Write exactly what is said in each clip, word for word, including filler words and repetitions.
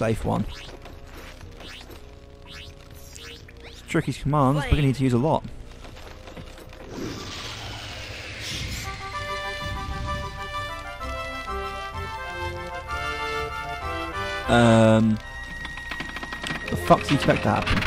safe one. It's tricky commands, but you need to use a lot. Um, the fuck do you expect to happen?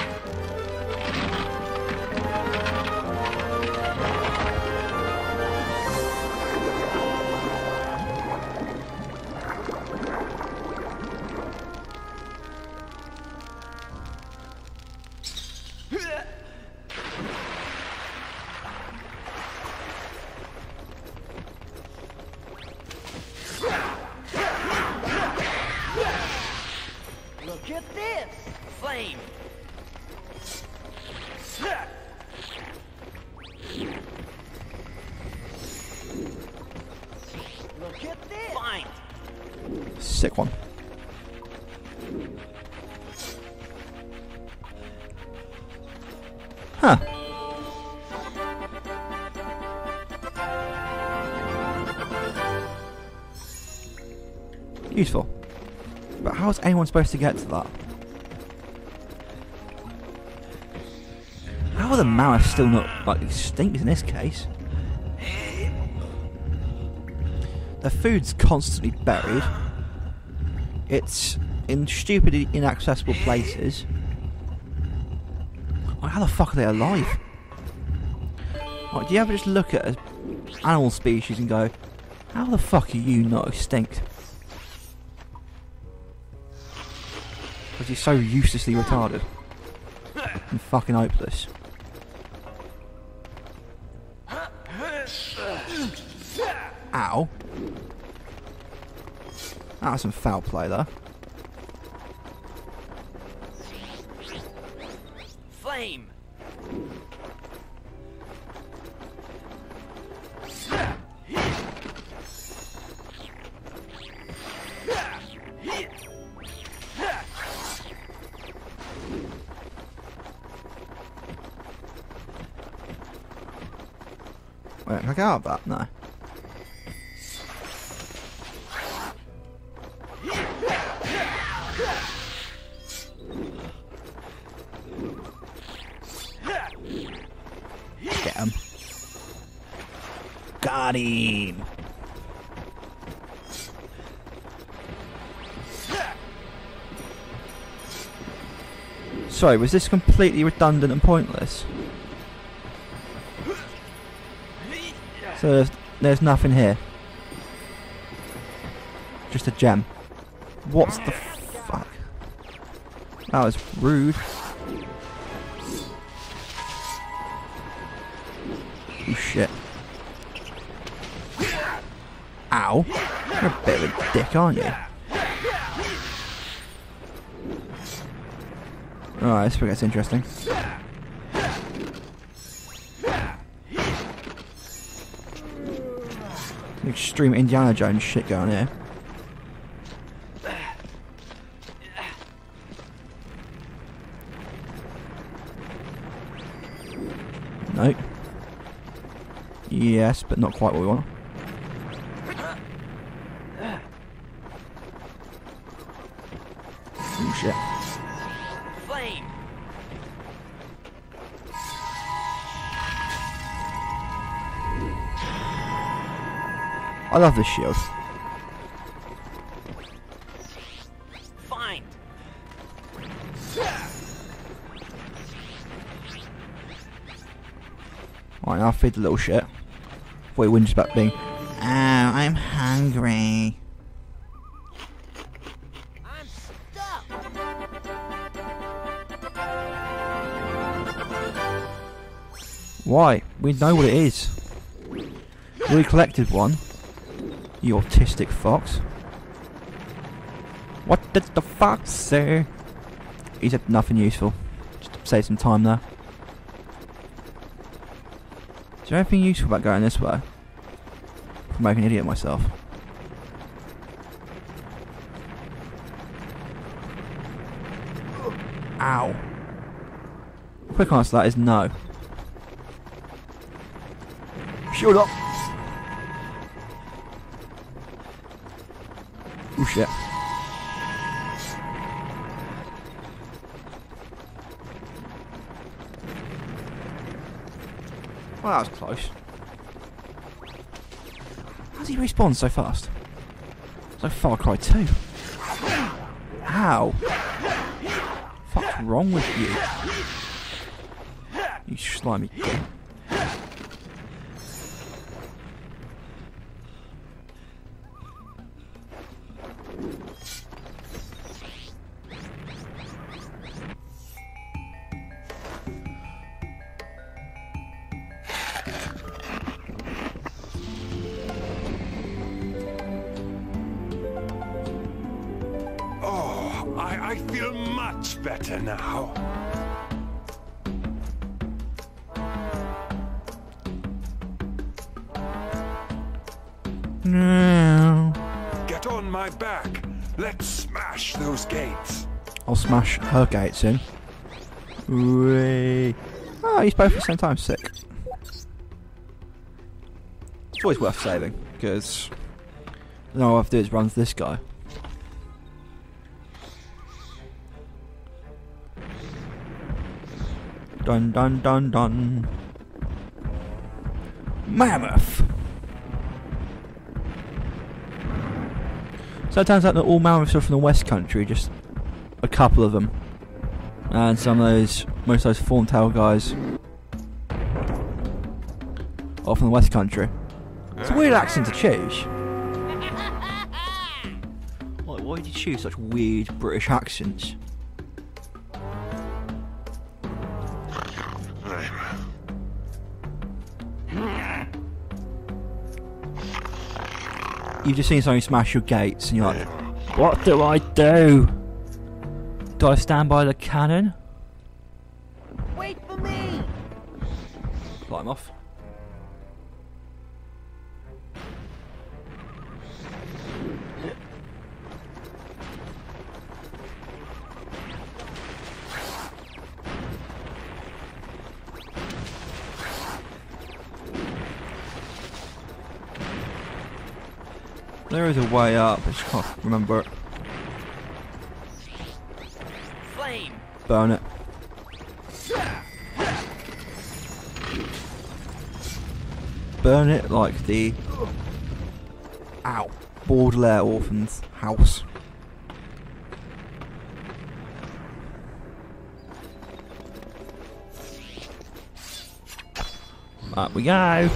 Look at this! Flame! Look at this! Fine! Sick one. Huh. Useful. But how is anyone supposed to get to that? How are the mouse still not like extinct in this case? The food's constantly buried. It's in stupidly inaccessible places. Like, how the fuck are they alive? Like, do you ever just look at an animal species and go, how the fuck are you not extinct? Because you're so uselessly retarded and fucking hopeless. Ow. That was some foul play there. Flame! Wait, can I get out of that? No. Get him. Got him. Sorry, was this completely redundant and pointless? So there's, there's nothing here. Just a gem. What's the fuck? That was rude. Oh shit. Ow. You're a bit of a dick, aren't you? Alright, this gets interesting. Extreme Indiana Jones shit going here. No. Yes, but not quite what we want. Oh shit. Flame! I love this shield. Fine! Alright, now I'll feed the little shit. Before he whinges about being, oh, I'm hungry. I'm stuck! Why? We know what it is. We collected one. You autistic fox. What did the fox say? He said nothing useful. Just to save some time there. Is there anything useful about going this way? I'm making an idiot of myself. Ow. Quick answer to that is no. Shut up! Oh shit. Well, that was close. How's he respawn so fast? It's like Far Cry two. How? What's wrong with you? You slimy git. I, I feel much better now. No. Get on my back. Let's smash those gates. I'll smash her gates in. Whee. Oh, he's both at the same time. Sick. It's always worth saving, because all I have to do is run to this guy. Dun dun dun dun. Mammoth! So it turns out that all mammoths are from the West Country, just a couple of them. And some of those, most of those fawn-tail guys are from the West Country. It's a weird accent to choose. Like, why did you choose such weird British accents? You've just seen somebody smash your gates and you're like, what do I do? Do I stand by the cannon? Wait for me! Light him off. There is a way up, I just can't remember it. Flame! Burn it. Burn it like the ow Baudelaire orphan's house. Up we go.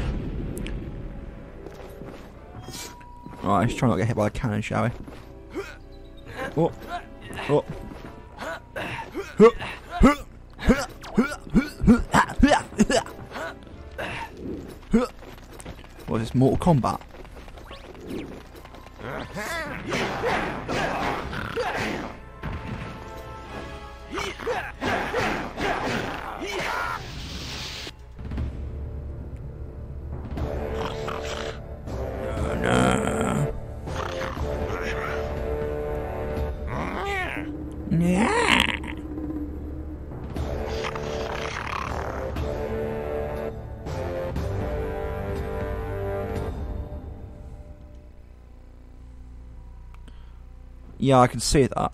Alright, let's try not to get hit by a cannon, shall we? Oh. Oh. What is this, Mortal Kombat? Yeah, I can see that.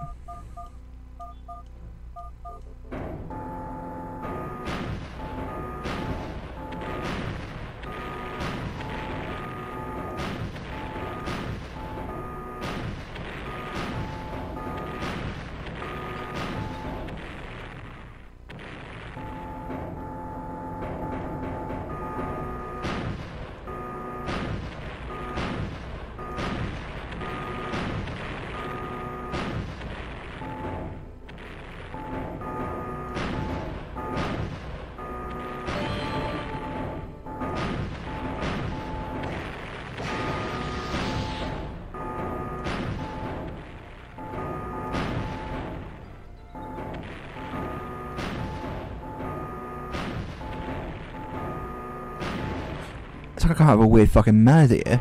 It's like I can't have a weird fucking melody here.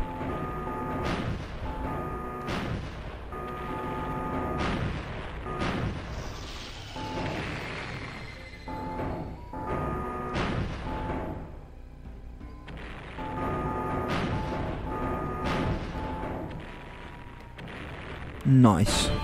Nice.